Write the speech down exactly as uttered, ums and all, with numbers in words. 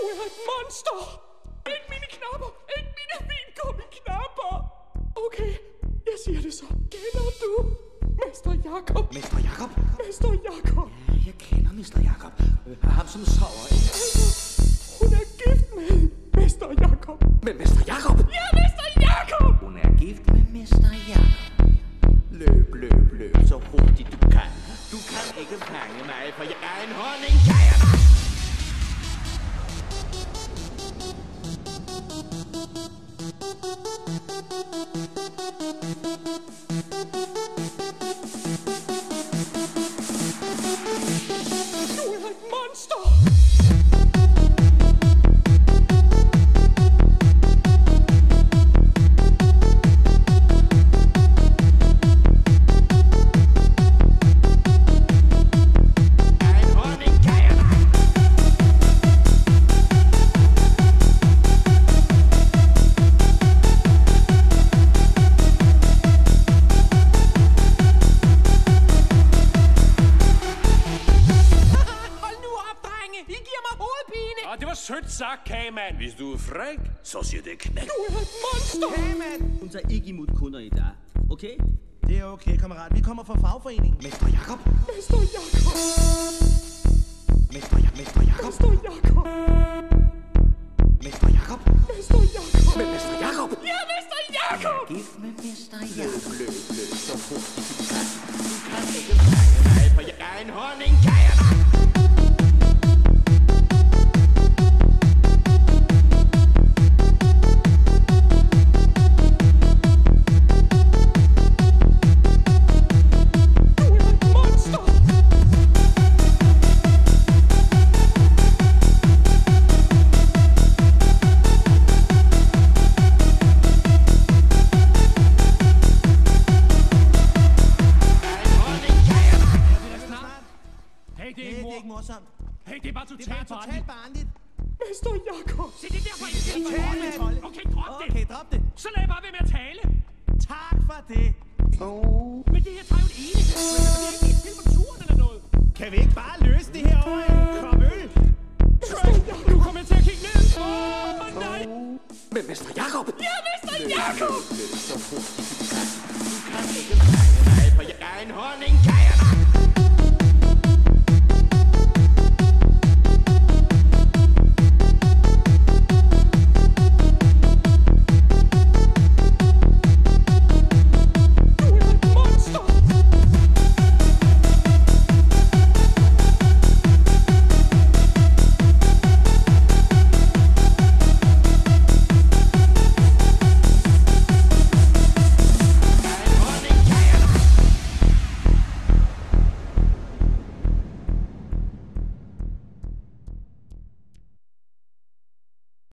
er et monster! Ikke mine knapper! Ikke mine vingummi-knapper! Okay, jeg siger det så. Kender du Mester Jakob? Mester Jakob? Mester Jakob! Ja, jeg kender Mester Jakob. Øh, ham som sover, ikke? Altså, hun er gift med Mester Jakob. Med Mester Jakob? Ja, Mester Jakob! Hun er gift med Mester Jakob. Løb, løb, løb, så hurtigt du kan. Du kan ikke fange mig, for jeg er en honningkajerne. Du er et monster! Og det var sødt sagt, kagemand. Hvis du er fræk, så siger det knæk. Du er et monster! Kagemand! Hun tager ikke imod kunder i dag, okay? Det er okay, kammerat. Vi kommer fra fagforeningen. Mester Jakob? Mester Jakob! Mester Jakob? Mester Jakob? Mester Jakob! Mester Jakob? Mester Jakob! Med Mester Jakob? Ja, Mester Jakob! Gift med Mester Jakob. Løb, løb, så hurtigt du kan. Du kan ikke fange mig, for jeg er en honningkajerne. Hey, det er Det ikke er mor. ikke morsomt. Hey, det er bare Det er totalt bare barnligt. totalt barnligt. Mester Jakob! Se, det er derfor, jeg siger Tale, Tolle. Okay, drop det. Okay, drop det. Så lad jeg bare være med at tale. Tak for det. Men det her tager jo en enig. Men vi er ikke helt til på turen eller noget. Kan vi ikke bare løse det her over en kop øl? Nu kommer jeg til at kigge ned. Åh, oh, nej. Med Mester Jakob? Ja, Mester Jakob! Løb, løb, så hurtigt du kan. Du kan ikke fange mig, for jeg er en honningkajerne.